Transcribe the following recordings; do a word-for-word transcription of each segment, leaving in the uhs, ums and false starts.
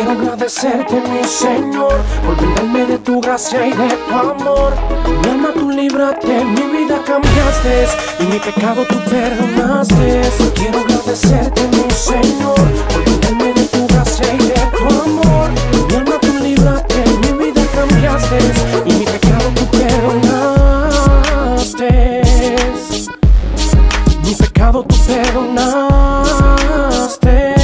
quiero agradecerte, mi Señor, por brindarme de tu gracia y de tu amor. Mi alma tú libraste, mi vida cambiaste y mi pecado tú perdonaste. Quiero agradecerte, mi Señor, por brindarme de tu gracia y de tu amor. Mi alma tú libraste, mi vida cambiaste y mi pecado tú perdonaste. Mi pecado tú perdonaste.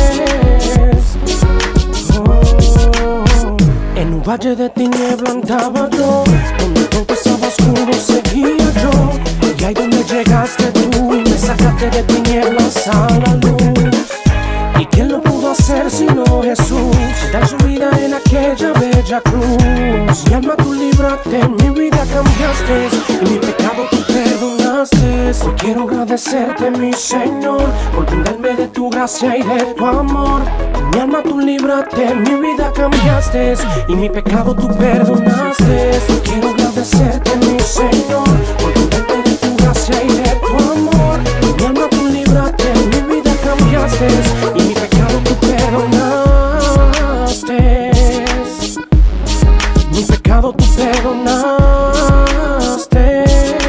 En un valle de tiniebla andaba yo, donde todo estaba oscuro seguía yo. Y ahí donde llegaste tú y me sacaste de tinieblas a la luz. ¿Y quién lo pudo hacer sino Jesús? Dar su vida en aquella bella cruz. Mi alma tú libraste, mi vida cambiaste y mi pecado tú perdonaste. Hoy quiero agradecerte, mi Señor, por brindarme de tu gracia y de tu amor. Mi alma tú libraste, mi vida cambiaste y mi pecado tú perdonaste. Hoy quiero agradecerte, mi Señor, por brindarme de tu gracia y de tu amor. Mi alma tú libraste, mi vida cambiaste y mi pecado tú perdonaste. Mi pecado tú perdonaste.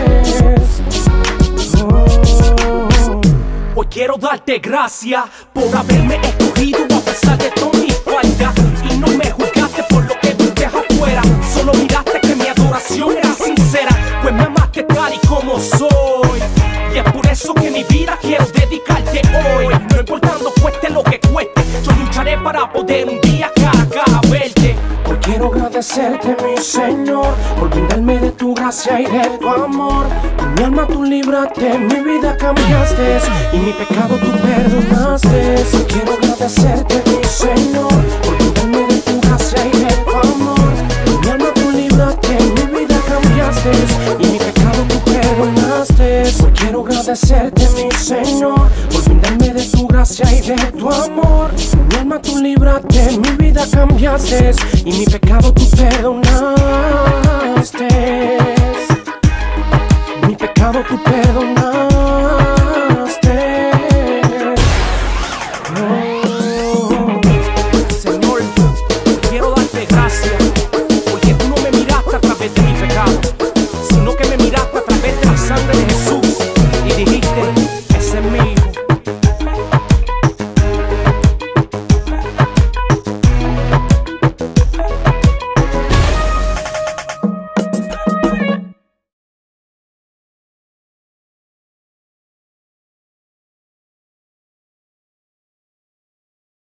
Hoy quiero darte gracias por haberme escogido a pesar de todas mis faltas. Y no me juzgaste por lo que viste afuera, solo miraste que mi adoración era sincera, pues me amaste tal y como soy. Y es por eso que mi vida quiero dedicarte hoy. No importando cueste lo que cueste, yo lucharé para poder un día cara a cara verte. Hoy quiero agradecerte, mi Señor, por brindarme de tu gracia y de tu amor. Mi alma tú libraste, mi vida cambiaste y mi pecado tú perdonaste. Hoy quiero agradecerte, mi Señor, por brindarme de tu gracia y de tu amor. Mi alma tú libraste, mi vida cambiaste y mi pecado tú perdonaste. Hoy quiero agradecerte, mi Señor, por brindarme de tu gracia y de tu amor. Mi alma tú libraste, mi vida cambiaste y mi pecado tú perdonaste.